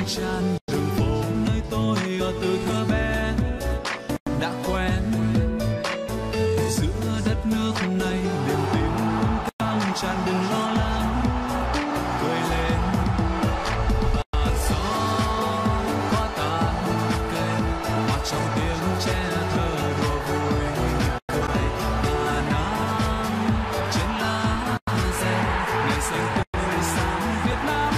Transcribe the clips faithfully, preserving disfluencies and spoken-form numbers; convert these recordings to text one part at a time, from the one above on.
tràn đường phố nơi tôi ở từ thơ bé đã quen. Giữa đất nước này niềm tin căng tràn đừng lo lắng, cười lên và gió có tàn cây hòa trong tiếng trẻ thơ đùa vui cười. Và nắng trên lá rêu ngày xanh tươi sáng Việt Nam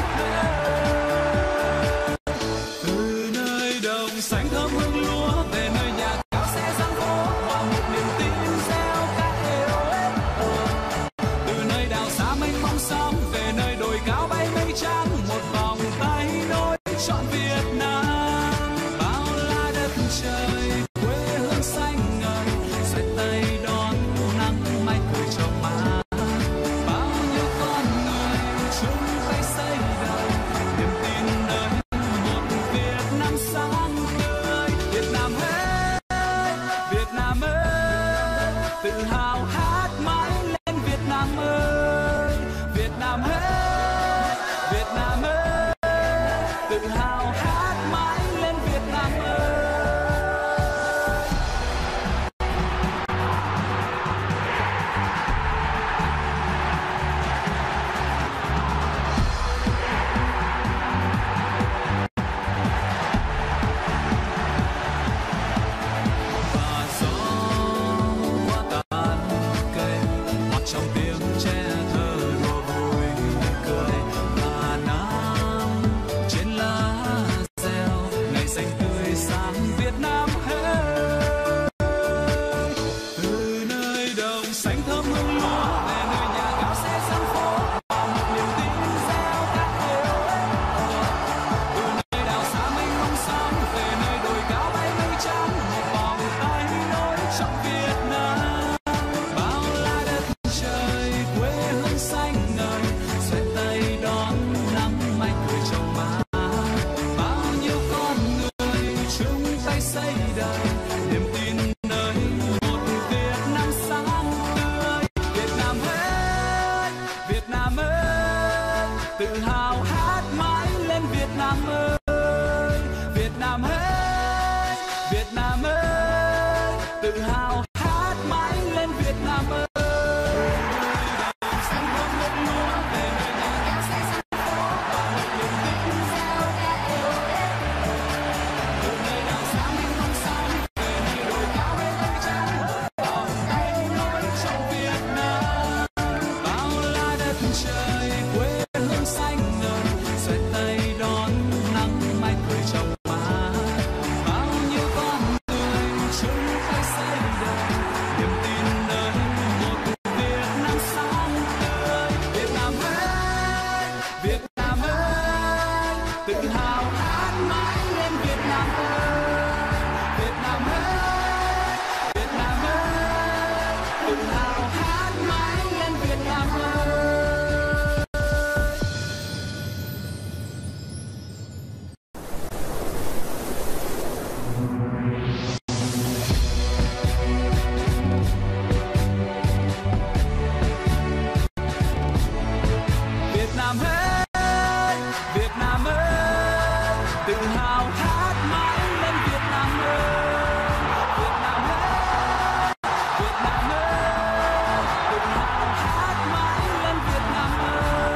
từ nơi đồng xanh thơm hương lúa về nơi nhà cao xe giang phố và một niềm tin reo ca êu ếch. Từ nơi đảo xa mênh mông sóng về nơi đồi cao bay mây trắng, một vòng tay nối trọn Việt Nam. Bao la đất trời quê hương xanh ngời, xoay tay đón nắng mai cười trong má. Bao nhiêu con người chung tay xây đời niềm tin nơi một Việt Nam sáng tươi. Việt Nam ơi, Việt Nam ơi, tự hào hát mãi lên Việt Nam ơi. Việt Nam ơi, Việt Nam ơi, tự hào hát mãi lên Việt Nam ơi. Và gió qua tàn cây hoặc trong tiếng trẻ thơ đùa vui cười. Và nắng trên lá rêu ngày xanh tươi sáng Việt Nam ơi. Từ nơi đồng xanh thơm hương lúa về nơi nhà cao xe giang phố và một niềm tin reo ca êu ếch. Từ nơi đảo xa mênh mông sóng về nơi đồi cao bay mây trắng, một vòng tay nối trọn Việt Nam. Bao la đất trời quê hương xanh ngời, xoay tay đón nắng mai cười trong má. Bao nhiêu con người chung tay xây đời niềm tin nơi một Việt Nam sáng tươi. Việt Nam ơi, Việt Nam ơi, tự hào hát mãi lên Việt Nam ơi. Việt Nam ơi, Việt Nam ơi, tự hào hát mãi lên Việt Nam ơi. Xanh thơm hương lúa về nơi nhà cao xe giang phố và một niềm tin reo ca êu ếch. Từ nơi đảo xa mênh mông sóng về nơi đồi cao bay mây trắng, vòng tay nối trong Việt Nam. Bao la đất trời quê hương xanh ngời, xoay tay đón nắng mai cười trong má. Bao nhiêu con người chung tay xây đời niềm tin nơi một Việt Nam sáng tươi. Việt Nam ơi, Việt Nam ơi, tự hào hát mãi lên Việt Nam ơi. Việt Nam ơi, Việt Nam ơi, tự hào hát mãi lên Việt Nam ơi. Việt Nam ơi, Việt Nam ơi, tự hào hát mãi lên Việt Nam ơi. Việt Nam ơi, Việt Nam ơi, tự hào hát mãi lên Việt Nam ơi.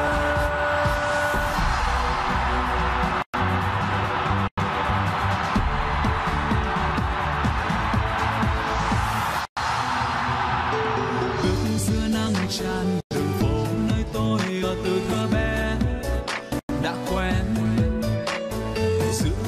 Bước giữa nắng tràn đường phố nơi tôi ở từ thơ bé đã quen. Giữa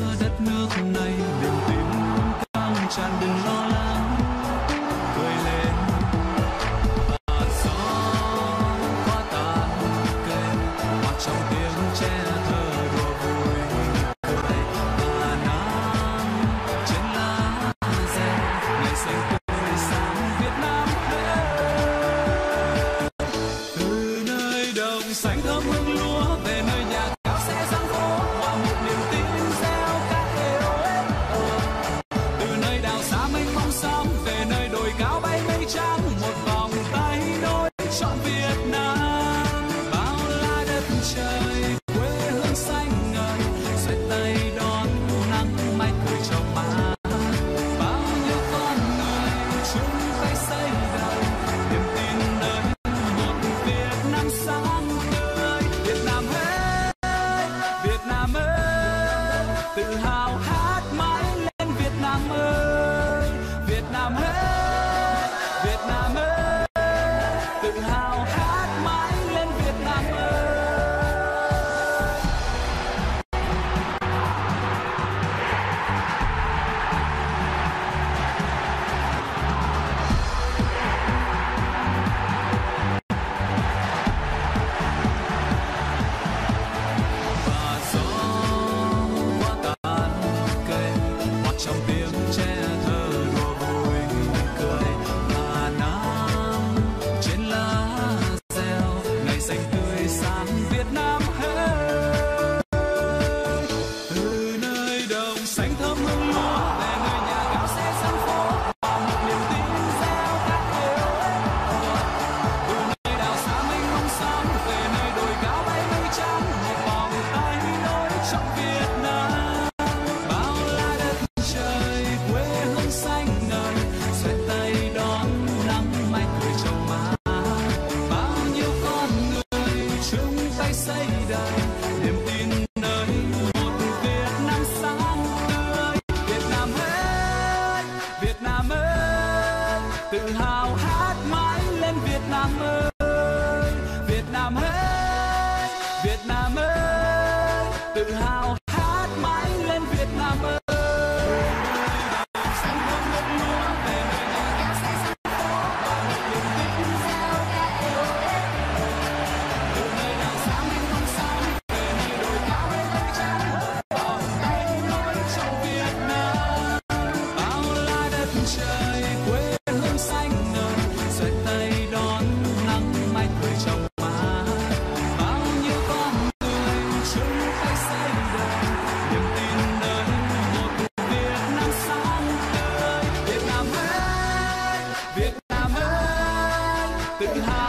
tự hào hát mãi lên Việt Nam ơi, Việt Nam ơi, Việt Nam ơi, tự hào hát mãi lên Việt Nam ơi. Và gió qua tán cây, hoặc trong tiếng tre thơ đùa vui cười. Hà Nam trên lá reo, ngày xanh tươi sáng Việt Nam ơi. Từ nơi đồng xanh thơm hương lúa, về nơi nhà gạo xe sân phố, và một niềm tin gieo khát yêu. Từ nơi đảo xa mênh mông sóng, về nơi đồi cao bay mây trắng, một vòng tay nối trong Việt Nam. Bao la đất trời quê hương xanh ngời, xoay tay đón nắng mai cười trong má. Bao nhiêu con người chung tay xây đời niềm tin nơi một Việt Nam sáng tươi. Việt Nam ơi, Việt Nam ơi, tự hào hát mãi lên Việt Nam ơi, Việt Nam ơi, Việt Nam ơi, tự hào hát mãi lên Việt Nam ơi. Xanh thơm hương lúa, về nơi nhà gạo xe sân phố, và một niềm tin gieo khát yêu. Từ nơi đảo xa mênh mông sóng, về nơi đồi cao bay mây trắng, vòng tay nối trong Việt Nam. Bao la đất trời quê hương xanh ngời, xoay tay đón nắng mai cười trong má. Bao nhiêu con người chung tay xây đời niềm tin nơi một Việt Nam sáng tươi. Việt Nam ơi, Việt Nam ơi, tự hào